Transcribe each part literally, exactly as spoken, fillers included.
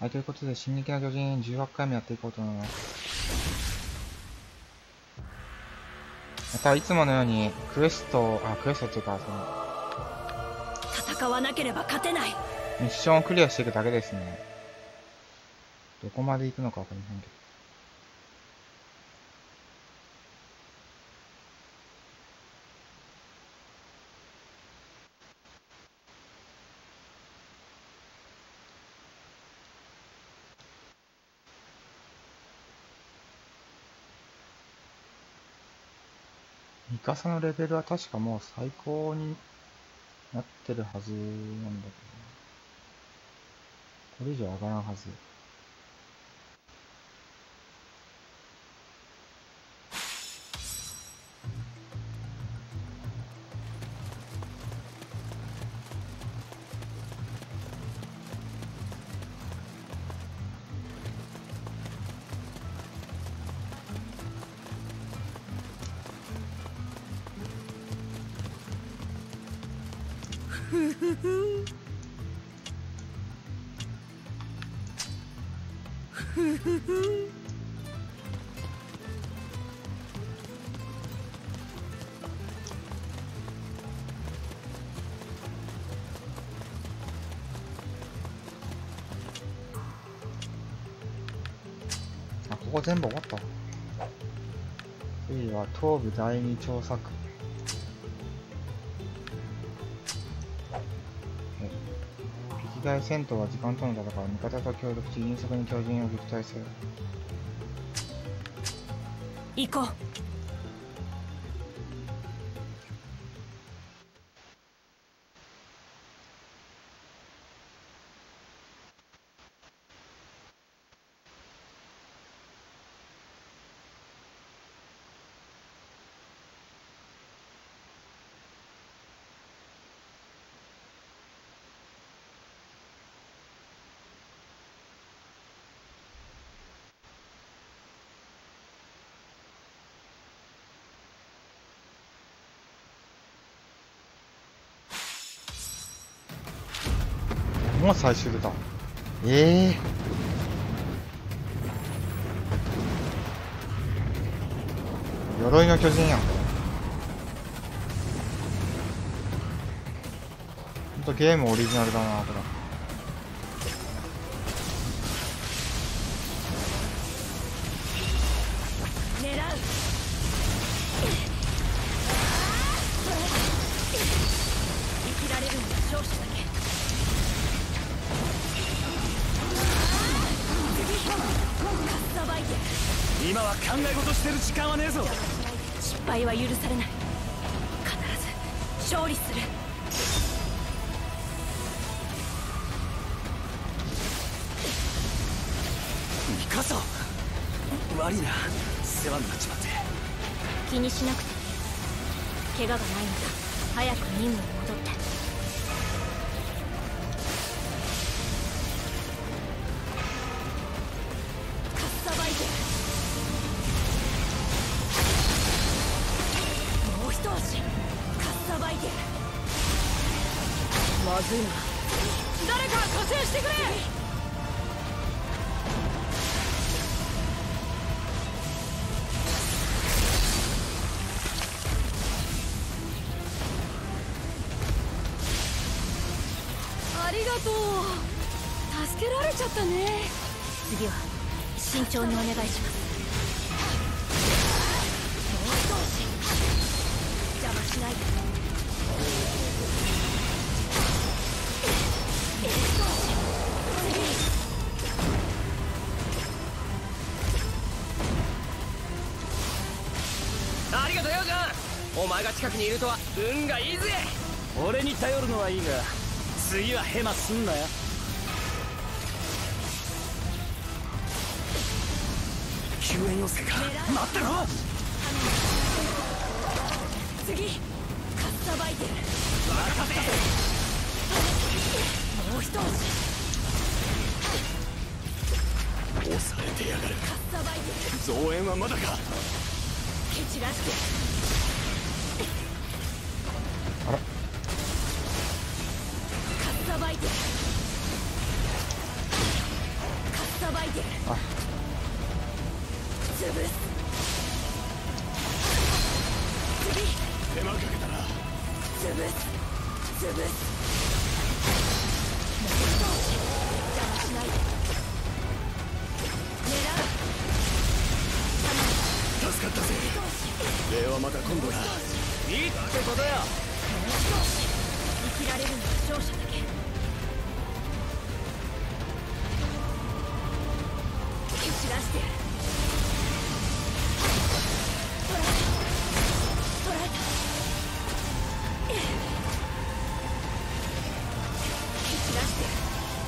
はい、ということで、進撃の巨人じゅうはちかいめやっていこうと思います。また、いつものように、クエスト、あ、クエストっていうか、その、 戦わなければ勝てない。 ミッションをクリアしていくだけですね。どこまで行くのかわかりませんけど。ミカサのレベルは確かもう最高になってるはずなんだけど、これ以上上がらんはず。 ふふふふふふあ、ここ全部終わった。次は東部第二調査区。敵外戦闘は時間との戦い。味方と協力し、迅速に巨人を撃退する。 行こう。 もう最終出た。ええー、鎧の巨人やん。ほんとゲームオリジナルだな、これ。 狙う。生きられるのは勝者だけ。 今は考え事してる時間はねえぞ。 失敗は許されない。必ず勝利する。 ミカサ、悪いな、世話になっちまって。 気にしなくていい。怪我がないなら早く任務に戻って。まずいな。誰か加勢してくれ。ありがとう。助けられちゃったね。次は慎重にお願いします。もう少し邪魔しないで。 ありがとうよ、ジャン。お前が近くにいるとは運がいいぜ。俺に頼るのはいいが、次はヘマすんなよ。救援要請か。待ってろ。 次、かっさばいてる。 任せ。 もう一押し。 抑えてやがる。 かっさばいてる。 増援はまだか。 蹴散らして。 あら、 かっさばいてる。 てやる。 あ、 潰す。次。 手間かけたな。 潰す潰す。邪魔しないで。狙う。 助かったぜ。礼はまた今度だ。いいってことよ。 生きられるのは勝者だけ。蹴散らしてやる。捕らえた捕らえた。蹴散らしてやる。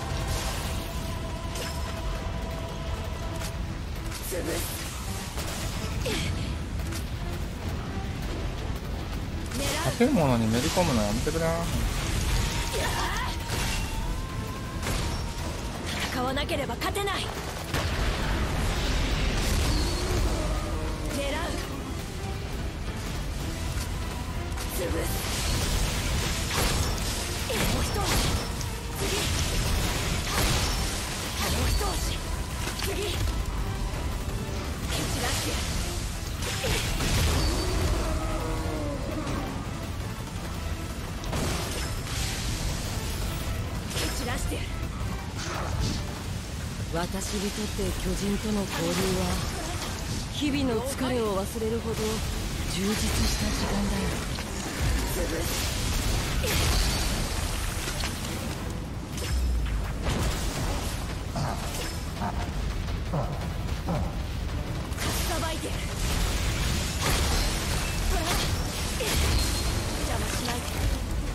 潰す。 建物にめり込むのやめてくれな。 戦わなければ勝てない。狙う。潰す。もう一押し。次。もう一押し。次。蹴散らしてやる。蹴散らしてやる。私にとって巨人との交流は日々の疲れを忘れるほど充実した時間だよ。潰す。かっさばいてやる。邪魔しないで。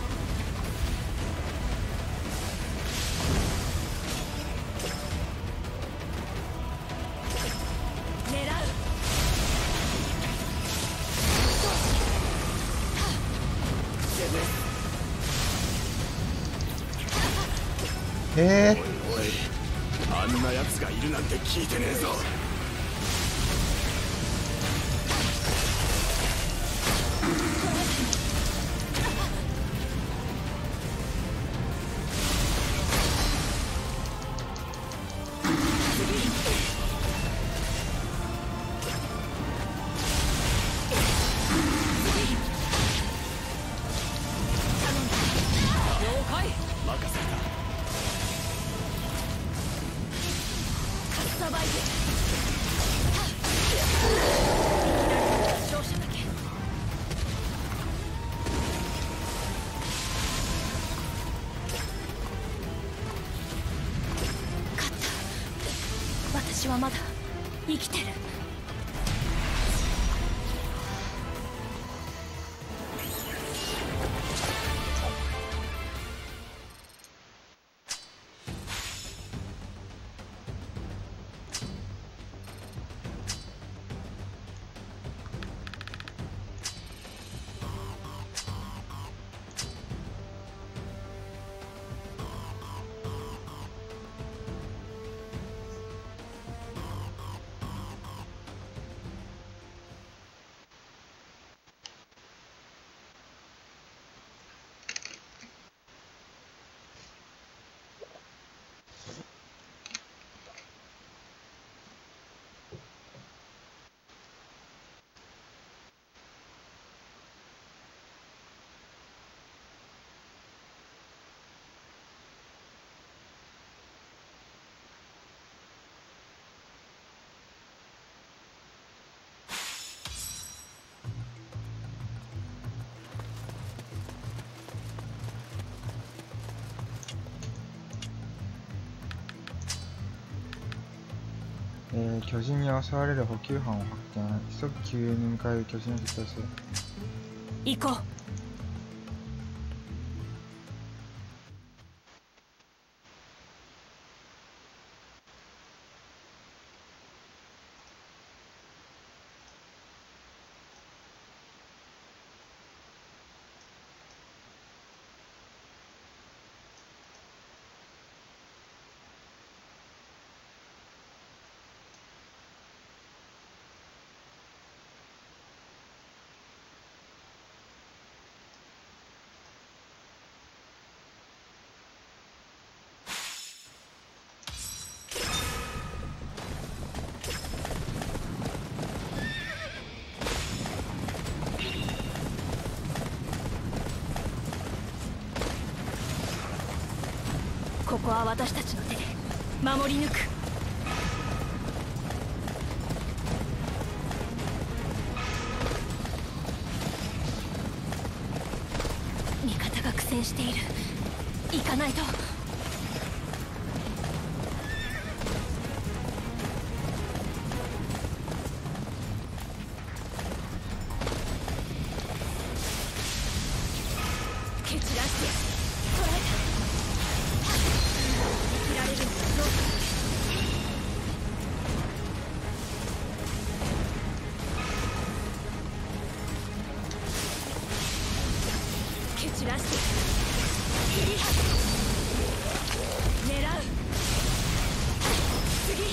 へえ。 おいおい、あんな奴がいるなんて聞いてねえぞ。私はまだ生きてる。 えー、巨人に襲われる補給班を発見。急ぐ救援に向かい巨人を撃退する。 行こう。 ここは私たちの手で守り抜く。味方が苦戦している。行かないと。蹴散らして捕らえた。生きられるのはどうか。蹴散らして切り狙う。次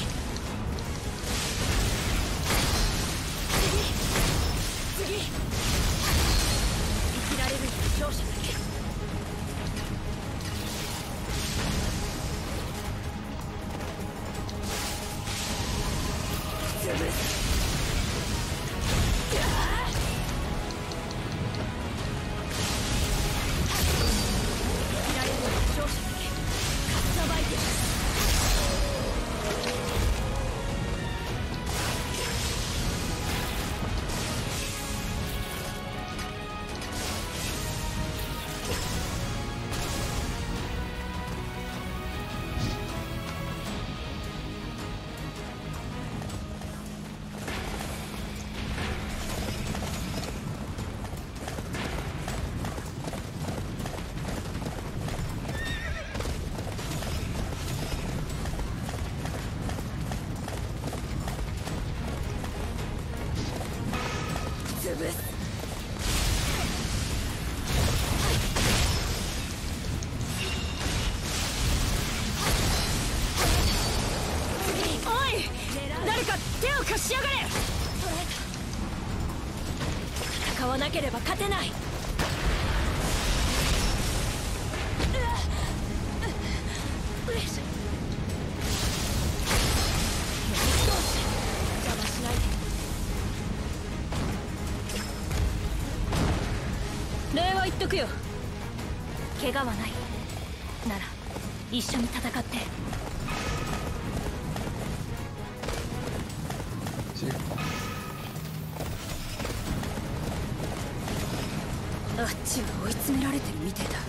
次次生きられるのは勝者だけ。潰す。潰す。おい、誰か手を貸しやがれ。戦わなければ勝てない。邪魔しないで。礼は言っとくよ。怪我はないなら一緒に戦って。 こっちか。 あっちは追い詰められてるみてえだ。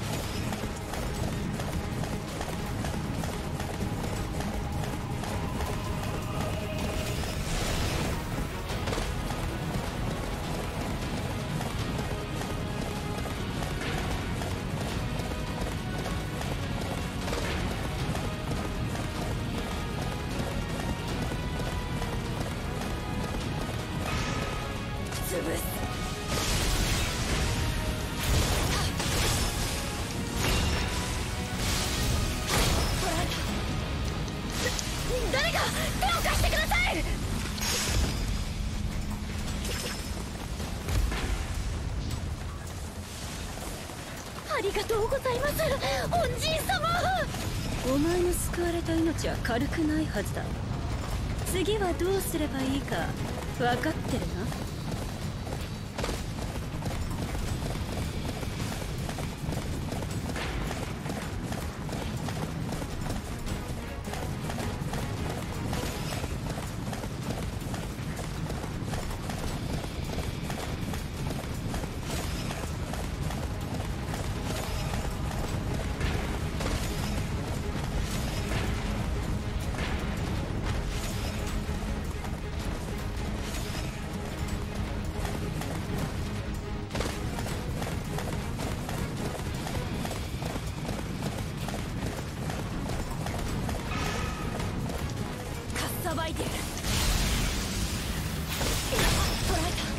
潰す。誰か手を貸してください。ありがとうございます、恩人様。お前の救われた命は軽くないはずだ。次はどうすればいいか分かってるな。さばいてやる。捕らえた。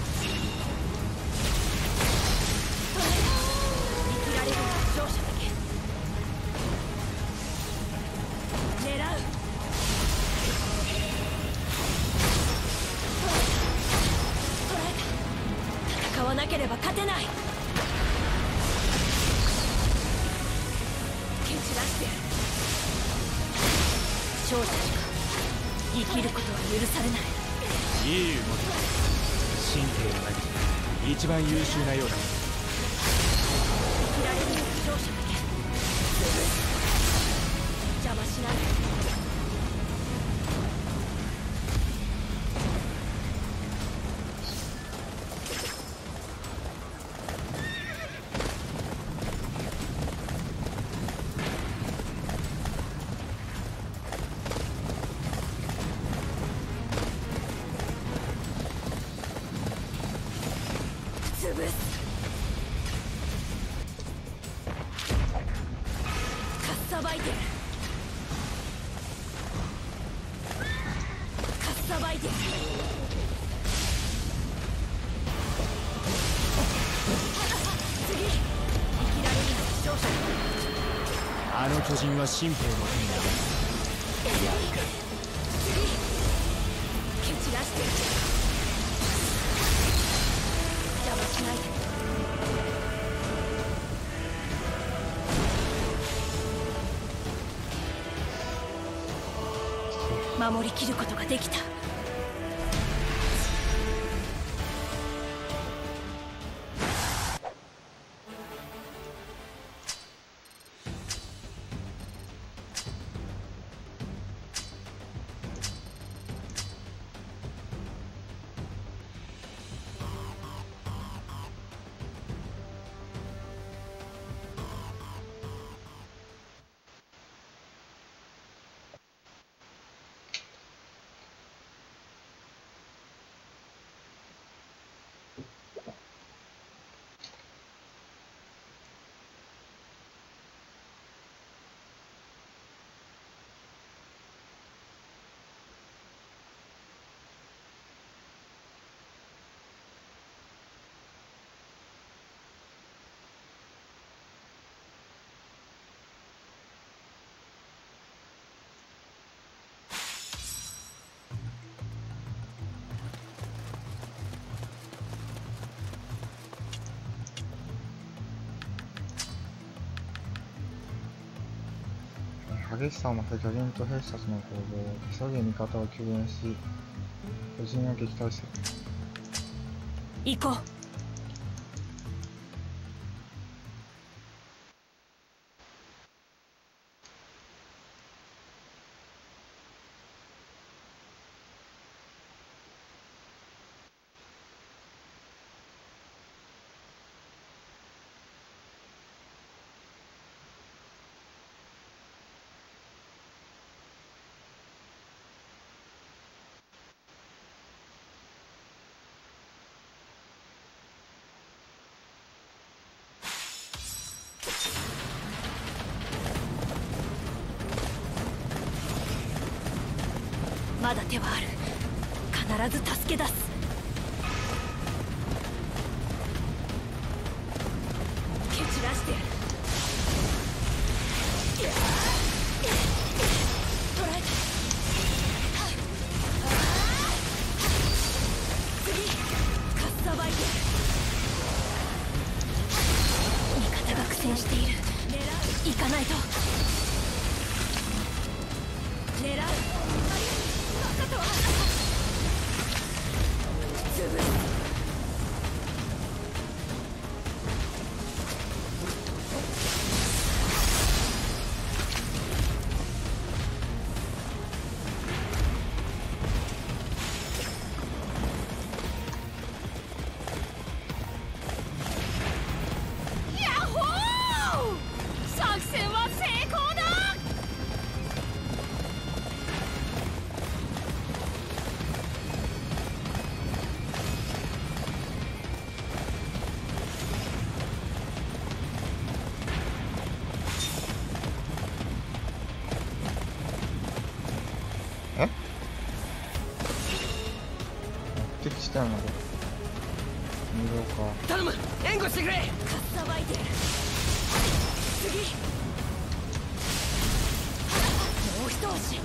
捕らえた。生きられるのは勝者だけ。狙う。捕らえた。戦わなければ勝てない。蹴散らしてやる。勝者しか生きることは許されない。 いい動き。神経の中で一番優秀なようだ。 生きられるのは勝者だけ。 さばいてやる。次生きられるのは勝者。 あの巨人は神兵の手になる。やるか。 次蹴散らしてやる。邪魔しないで。守りきることができた。 激しさを増す巨人と兵士たちの攻防。急ぎ味方を救援し、巨人を撃退する。 行こう。まだ手はある。必ず助け出す。蹴散らしてやる。捕らえた。次かっさばいてやる。味方が苦戦している。行かないと。狙う。 したので見ようか。 頼む、援護してくれ。 かっさばいてやる。次もう一押し。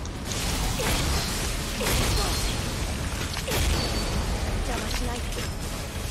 邪魔しないで。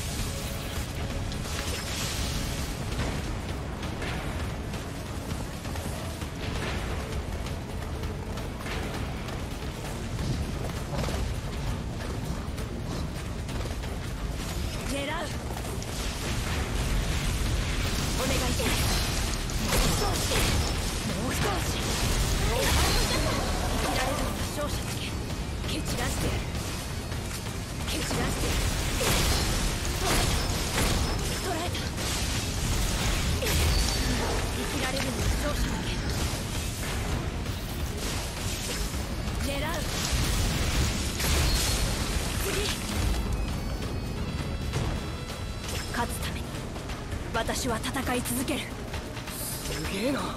私は戦い続ける。 すげえな。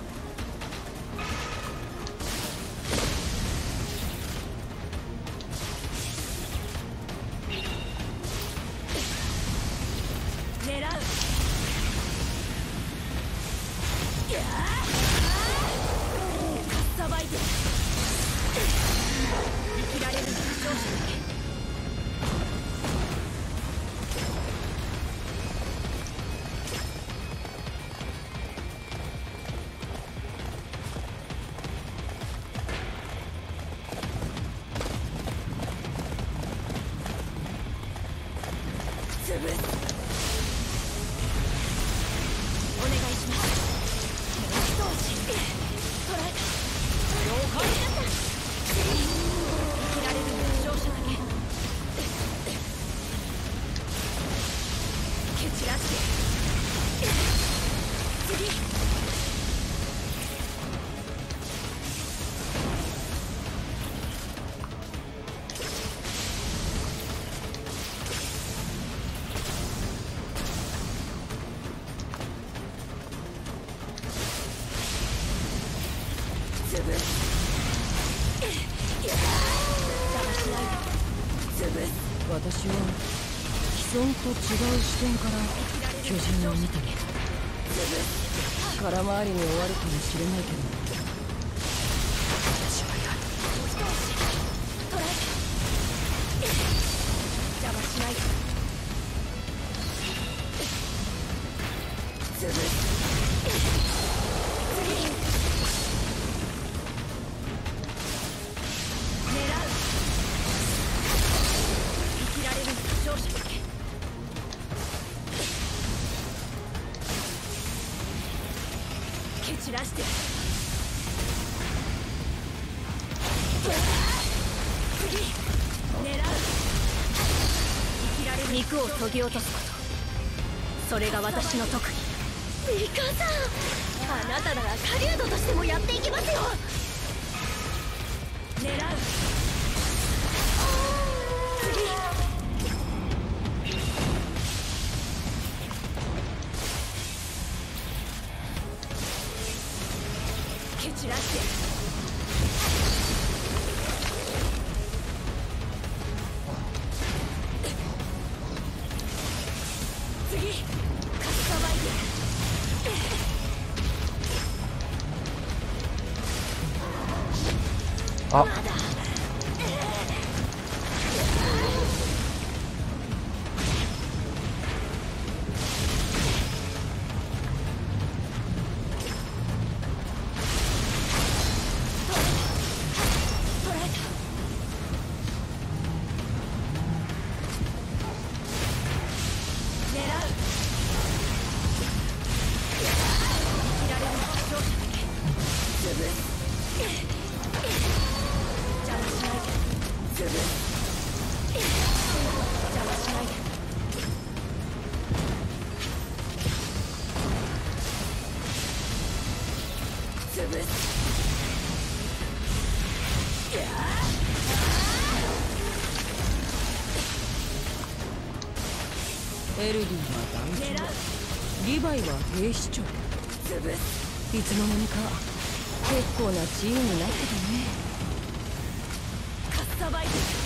お願いします。一押し捕らえた。了解。生きられるのは勝者だけ。蹴散らして次。 私は既存と違う視点から巨人を見てみる。空回りに終わるかもしれないけど、私はやる。 邪魔しないで。潰す。次。蹴散らして次。狙う。生きられる肉を削ぎ落とすこと、それが私の特技。ミカさん、あなたなら狩人としてもやっていきますよ。狙う。次。蹴散らして次。かっさばいてあ、 エルディは団長、リヴァイは兵士長。いつの間にか結構な自由になってたね。 かっさばいて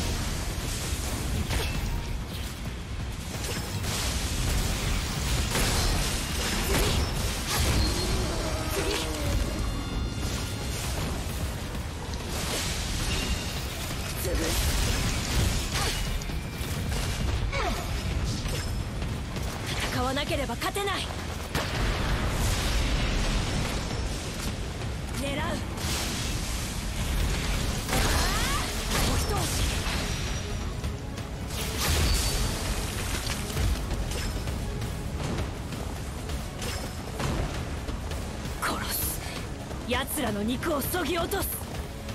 戦わなければ勝てない。狙う。もう一押し。殺す。奴らの肉を削ぎ落とす。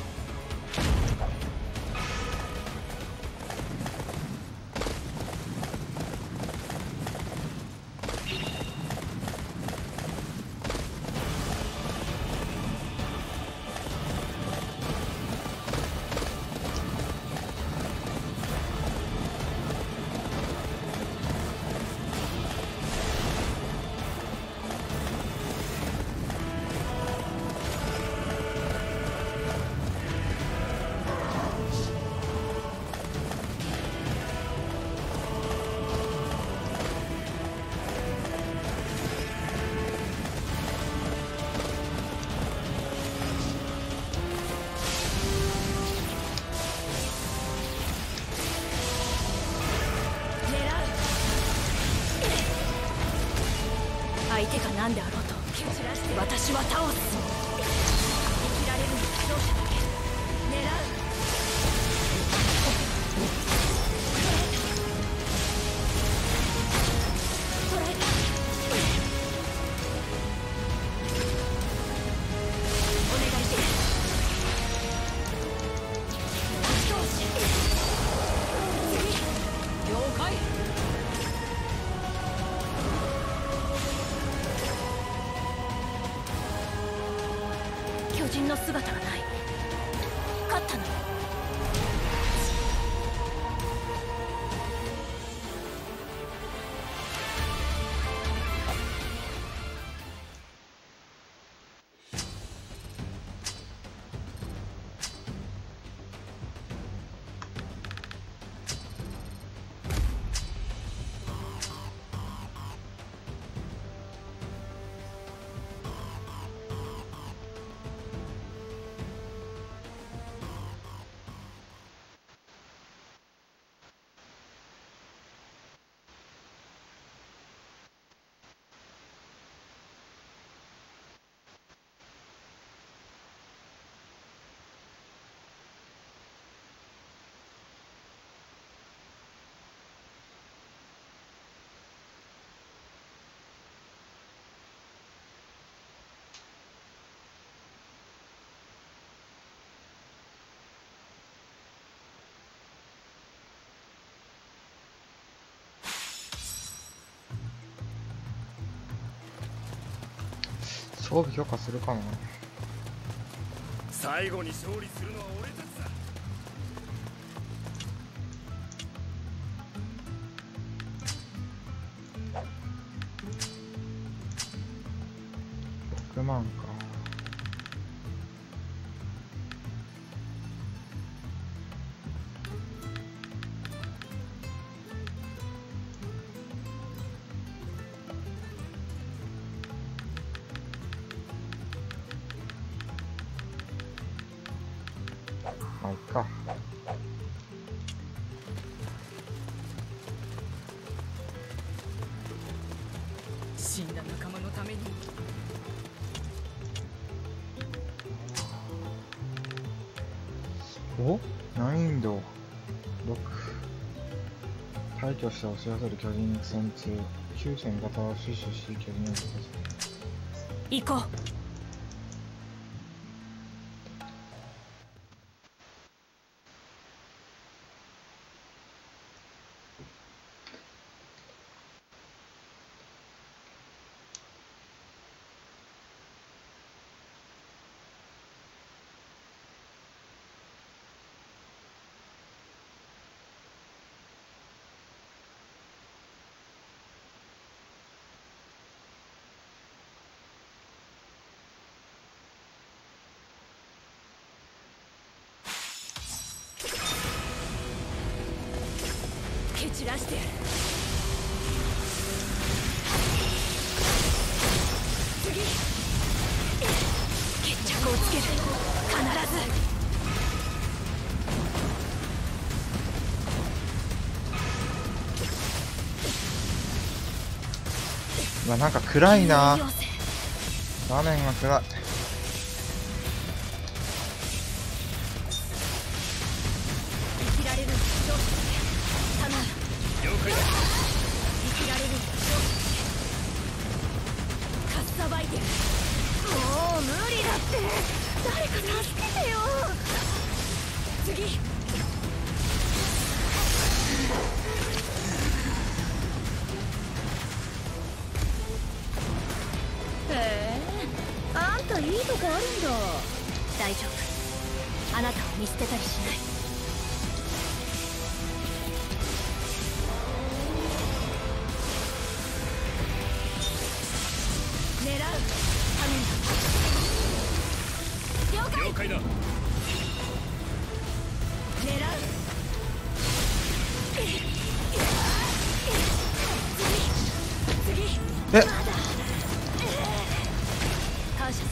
相手が何であろうと私は倒す。生きられるのは勝者だけ。狙う。 かったの。 装備許可するかな。 最後に勝利するのは俺たちだ。 ろくまんか。まあいっか。 死んだ仲間のために。 お、難易度ろく。退去して押し寄せる巨人に苦戦中。急所味方を死守し巨人を撃破する。 行こう。蹴散らしてやる。次決着をつける。必ず。 うわ、なんか暗いな。画面が暗い。 生きられるんだ。頼む。 了解だ。 生きられるんだ。かっさばいてる。もう無理だって。誰か助けてよ。次。へえ、あんたいいとこあるんだ。大丈夫。あなたを見捨てたりしない。狙う。頼んだ。了解。 了解だ。 狙う。次次。 え、 まだ感謝する。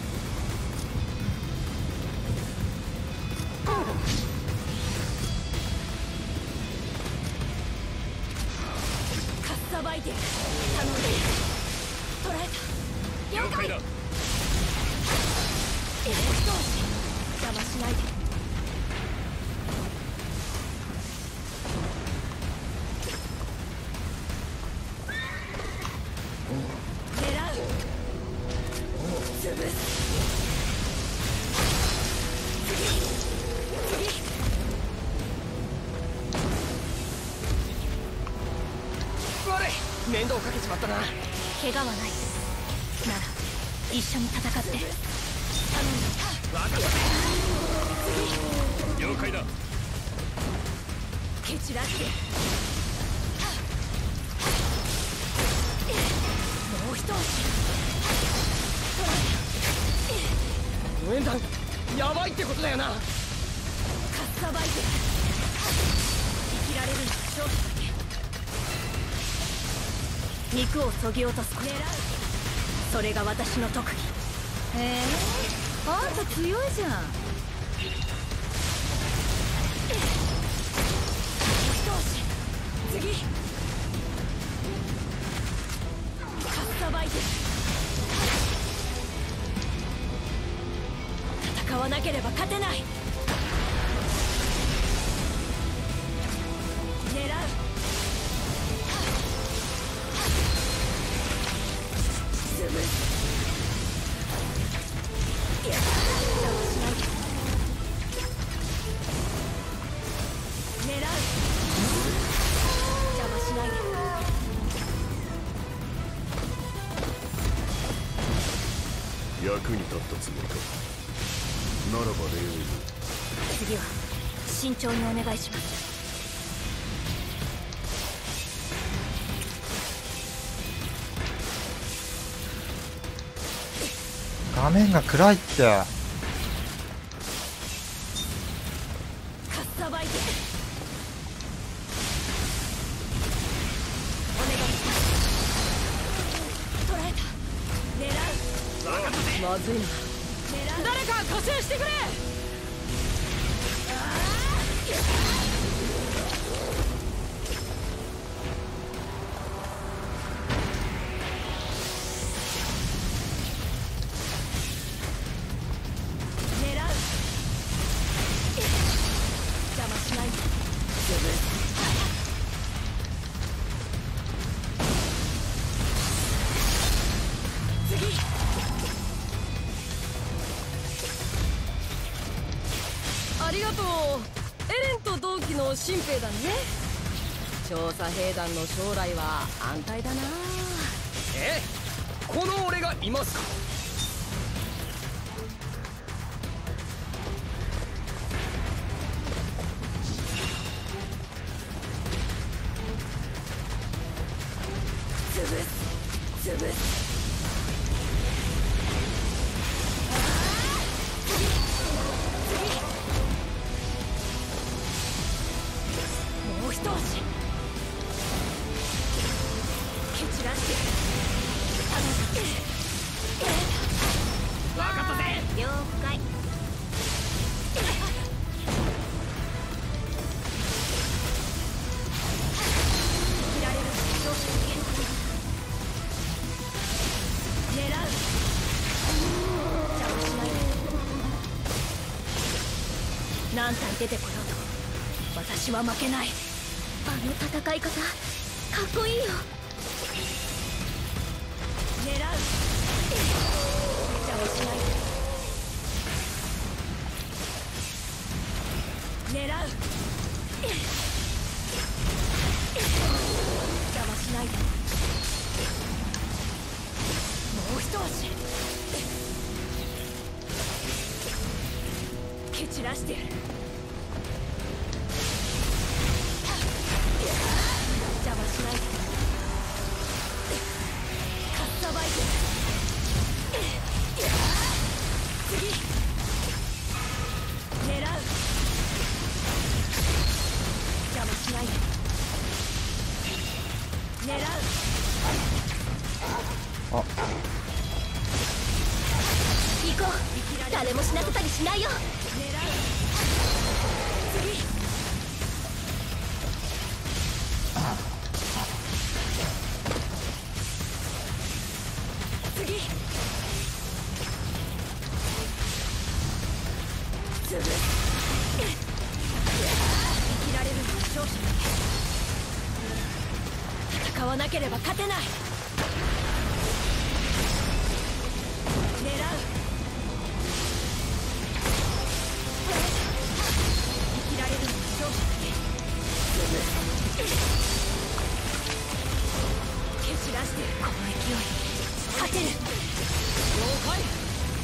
かっさばいてる。頼んで。捕らえた。了解。 了解だ。 えっと邪魔しないで。 面倒かけちまったな。 怪我はない。なら一緒に戦って。頼んだ。 分かった。 散らしてもう一押し応援団やばいってことだよな。 かっさばいて生きられるのは勝負だけ。肉をそぎ落とすこと、狙う、それが私の特技。へえ、あんた強いじゃん。次、かっさばいて戦わなければ勝てない。狙う、進む、いや、邪魔しないで。狙う、邪魔しないで。 役に立ったつもりか。ならば礼を言う。 次は慎重にお願いします。 画面が暗いって。 かっさばいてお願いします。捕らえた、狙う、 まずいな。 狙う、 誰か加勢してくれ。 狙う、邪魔しないで。次、 ありがとう。エレンと同期の新兵団ね。調査兵団の将来は安泰だな。 え、この俺がいますか。 潰す、潰す、もう一押し、蹴散らして分かったぜ。 了解。切られる勝負だけ。狙う、邪魔しないで。何体出てこようと私は負けない。あの戦い方かっこいいよ。狙う、邪魔しないで。狙う、邪魔しないで。もう一押し、蹴散らしてやる。邪魔しないで。かっさばいて次、狙う、邪魔しないで。狙う、 あ、 行こう。誰も死なせたりしないよ。狙う、次、次、潰す、生きられるのは勝者だけ。戦わなければ勝てない。狙う、生きられるのは勝者だけ。蹴散らしてこの勢い勝てる。了解。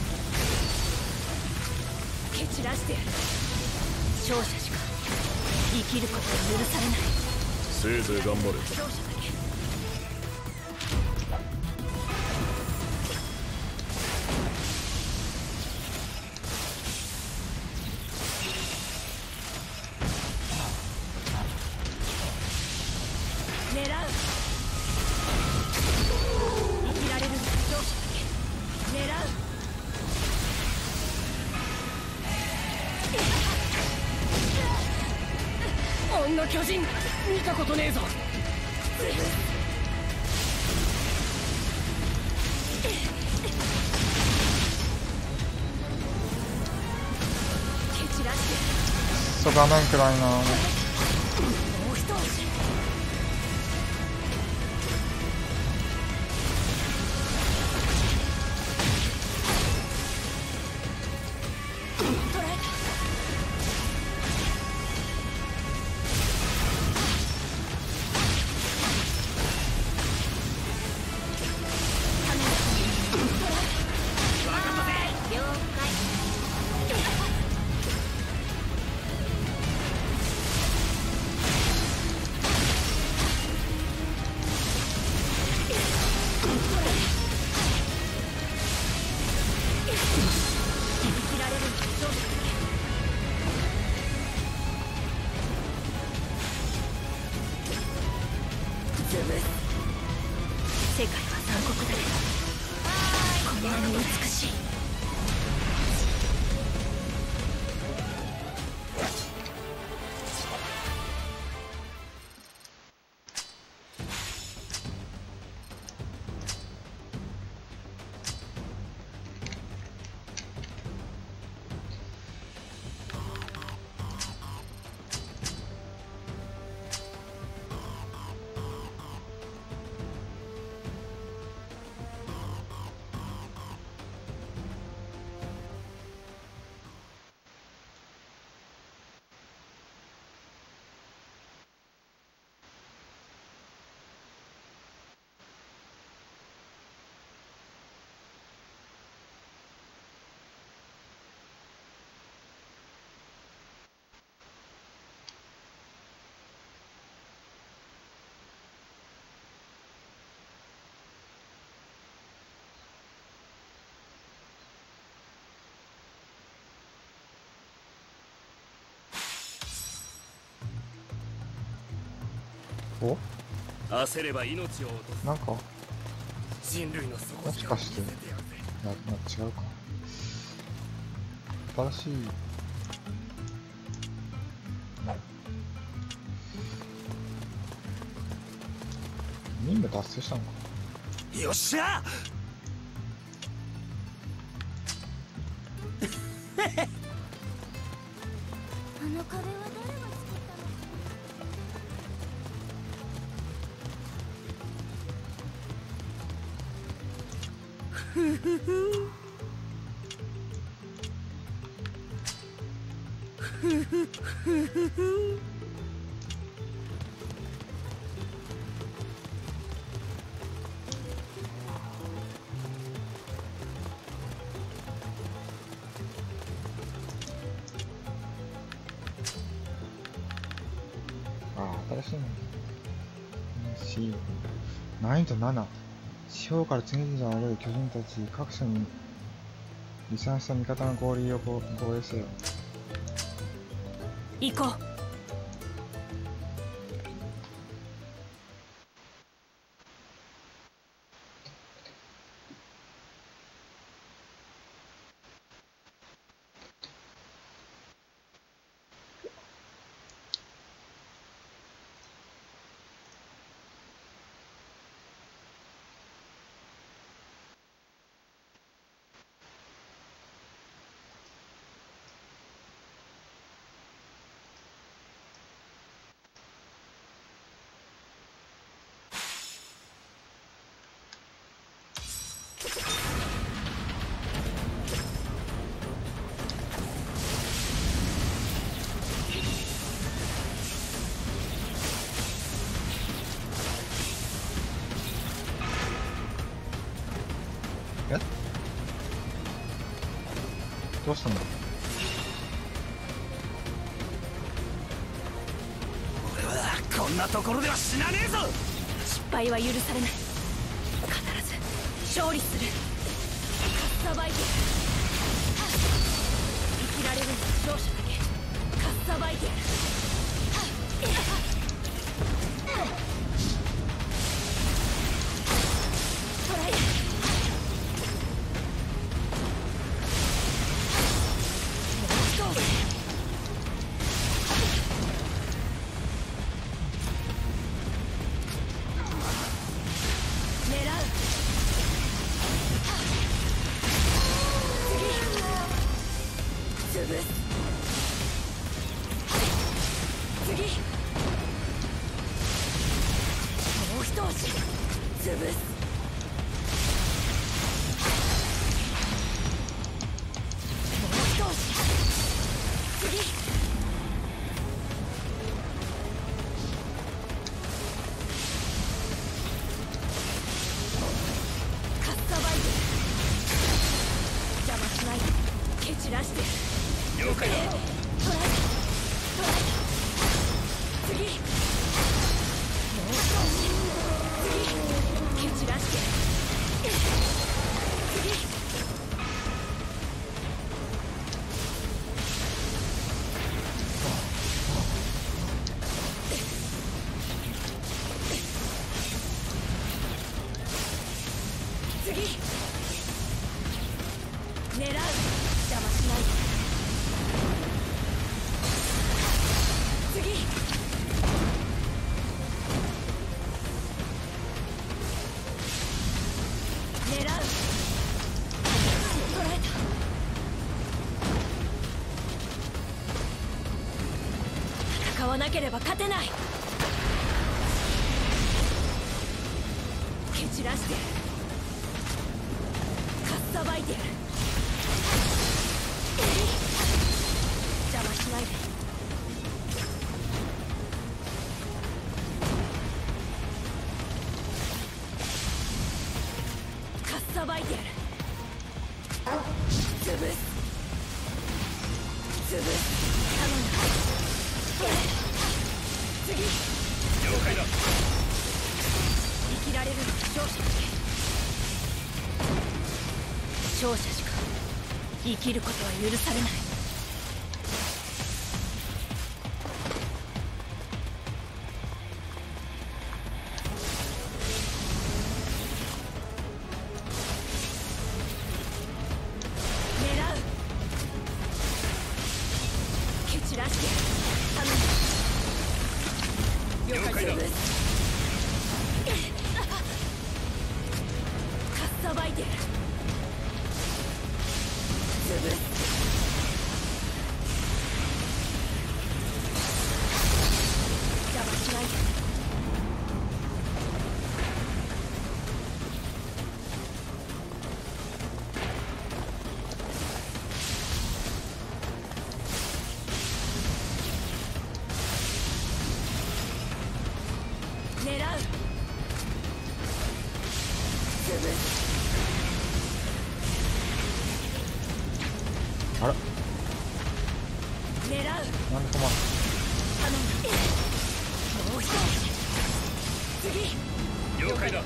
蹴散らしてやる。勝者しか生きることは許されない。 せいぜい頑張れ。 狙う。生きられる勝者だけ。狙う。 あんな巨人見たことねえぞ。 蹴散らしてクソ画面暗いな。 もう一押し。捕らえた。世界は残酷だけどこんなに美しい。 お、 焦れば命を落とす。 なんか人類の底もしかして、いや、まあ、違うか。新しい任務達成したのか。 よっしゃ。 あの壁は誰が作ったの？ふふふふふふふ。 ああ、新しいの。し、難易度なな。地方から次々と現れる巨人たち、各所に離散した味方の合流を防衛せよ。 行こう。 え？どうしたんだ？ こんなところでは死なねえぞ。 失敗は許されない。必ず勝利する。かっさばいてやる。生きられるのは勝者だけ。かっさばいてやる。トライ。戦わなければ勝てない。蹴散らしてやる。かっさばいてやる。邪魔しないで。かっさばいてやる。潰す潰す。頼んだ。次。 了解だ。 生きられるのは勝者だけ。勝者しか生きることは許されない。狙う。蹴散らして頼む。 了解だ。 かっさばいてやる。潰す。邪魔しないで。狙う。潰す。 あら、 狙う。 なんで止まる。 頼んだ。もう一つ。次。 了解だ。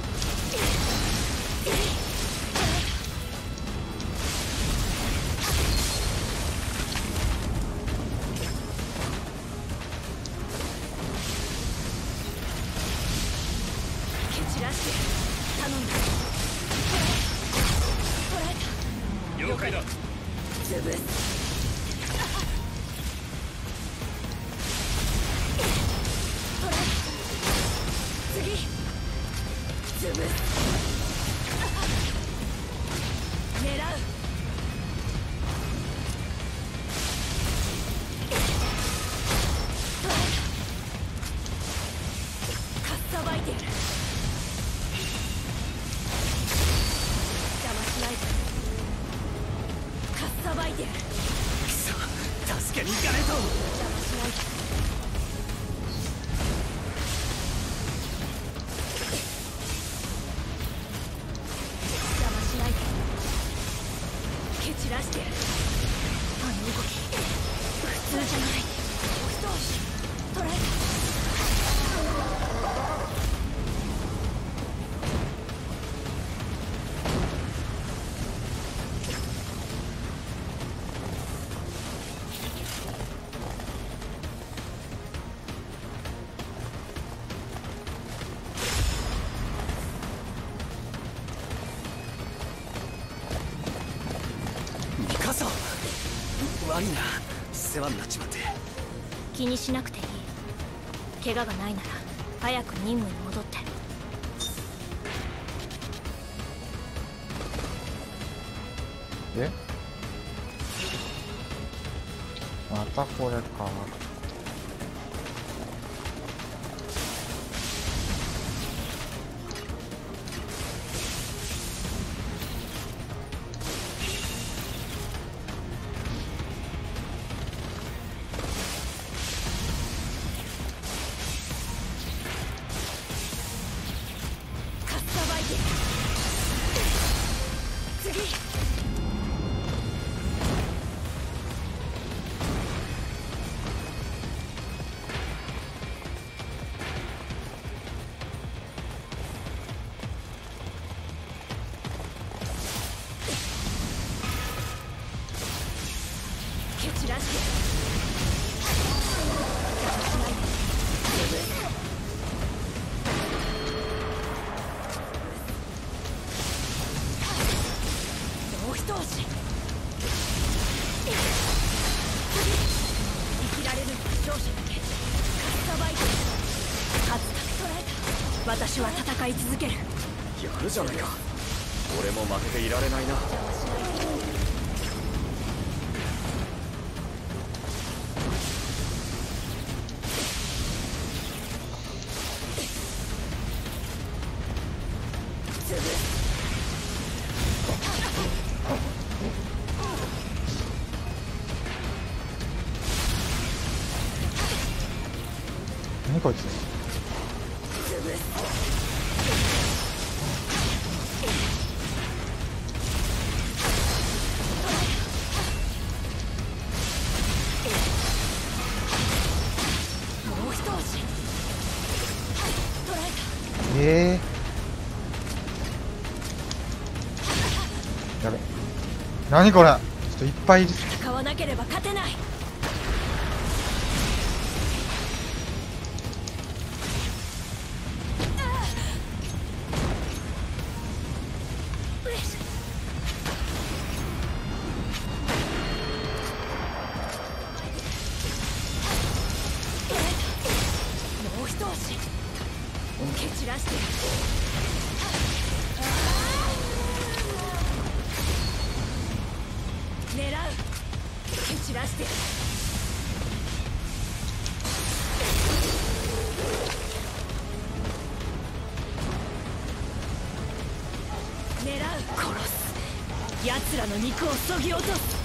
蹴散らして頼んだ。捕らえた。 了解だ。 潰す。捕らえた。次。潰す。狙う。捕らえた。かっさばいてやる。邪魔しないで。かっさばいてやる。 くそ、助けに行かねえと。 邪魔しないで。邪魔しないで。蹴散らしてやる。あの動き普通じゃない。もう一押し捕らえた。 悪いな、世話になっちまって。 気にしなくていい。怪我がないなら早く任務に戻って。 え、またこれか。 私は戦い続ける。 やるじゃないか。俺も負けていられないな。 何こいつ。えー、やべ、何これ。ちょっといっぱいいる。 戦わなければ勝てない。奴らの肉をそぎ落とす。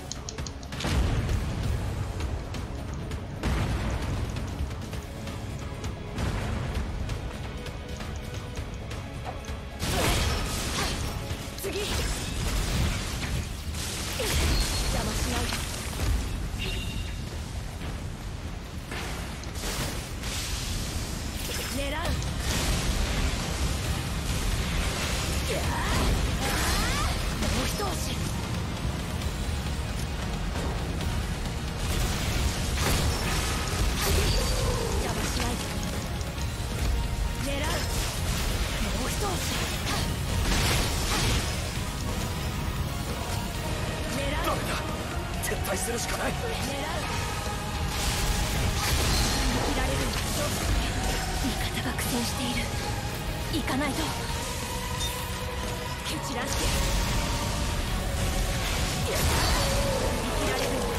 次、邪魔しない。狙う。もう一押し。邪魔しないで。狙う。もう一押し。狙う。 ダメだ、撤退するしかない。 狙う。生きられるんだ。味方が苦戦している。行かないと。蹴散らして。生きられるんだ。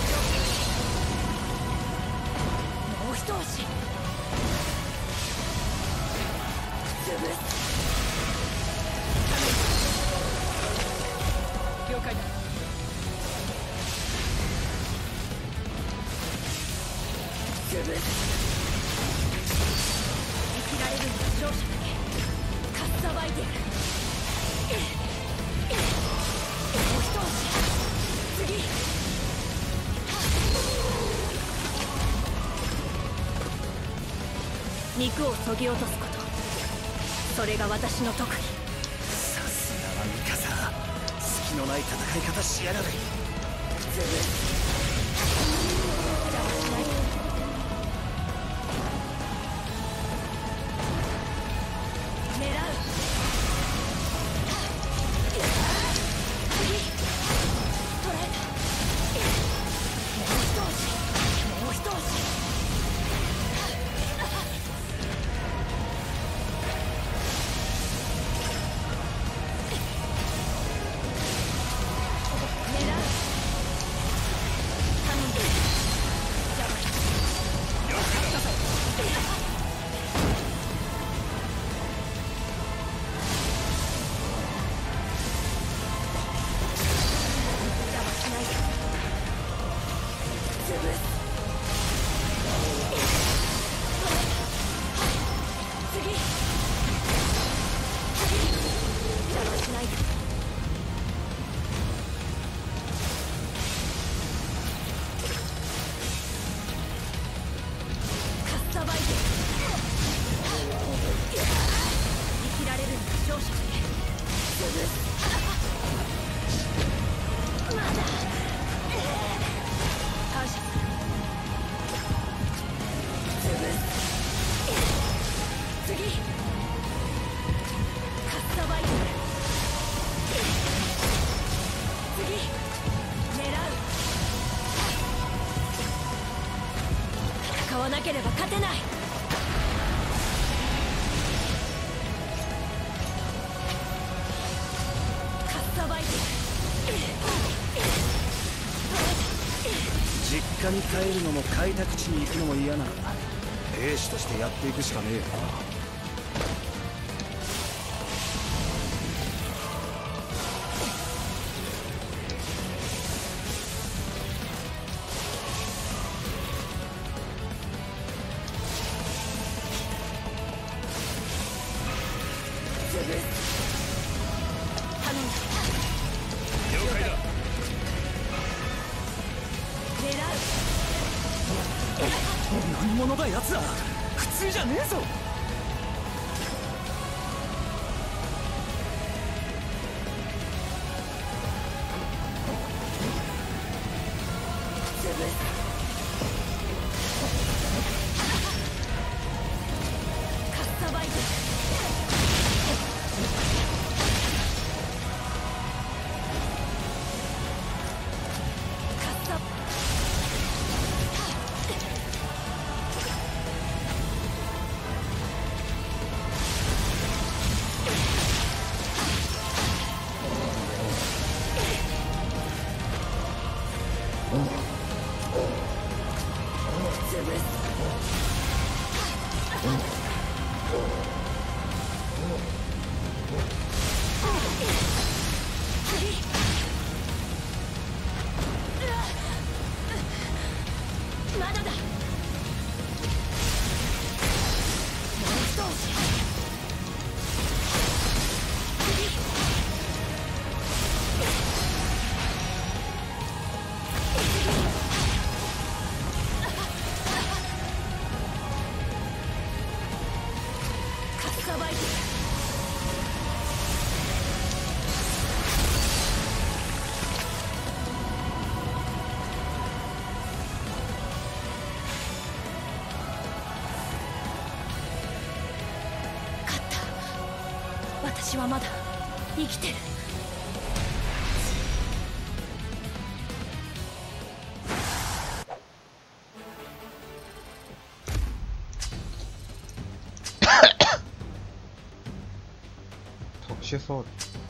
もう一押し。潰す。了解だ。潰す。生きられるんだ。勝者だけかっさばいてやる。もう一押し。次。肉をそぎ落とすこと、それが私の特技。 さすがはミカサ、隙のない戦い方しやがる。 邪魔しないで。狙う。次。捕らえた。 わなければ勝てない。かっさばいて実家に帰るのも開拓地に行くのも嫌なら兵士としてやっていくしかねえよな。何者だ奴ら、普通じゃねえぞ。 私はまだ生きてる。 特殊ソウル。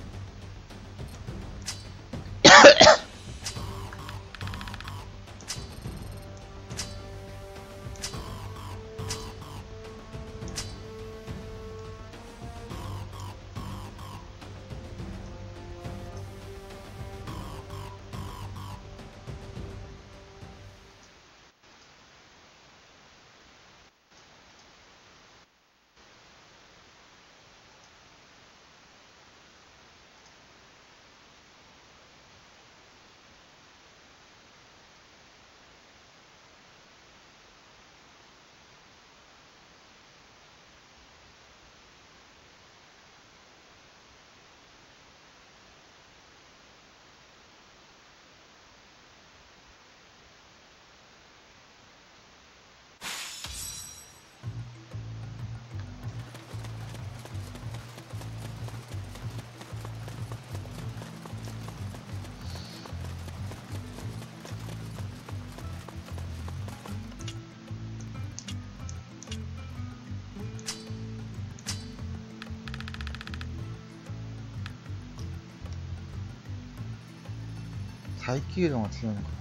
耐久度が強いのかな。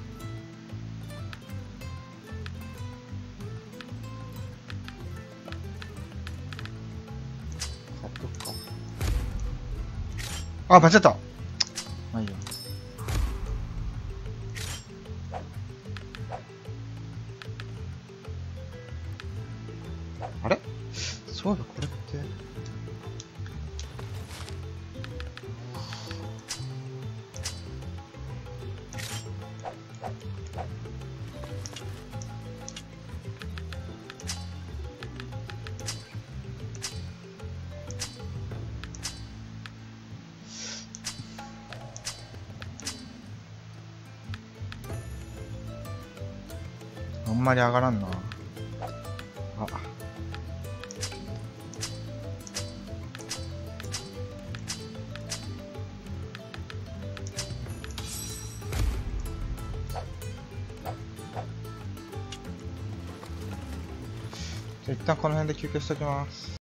買っとくか。あ、間違った。まあいいよ。あれ？そういえばこれって。あんまり上がらんな。あ。 じゃあ一旦この辺で休憩しておきます。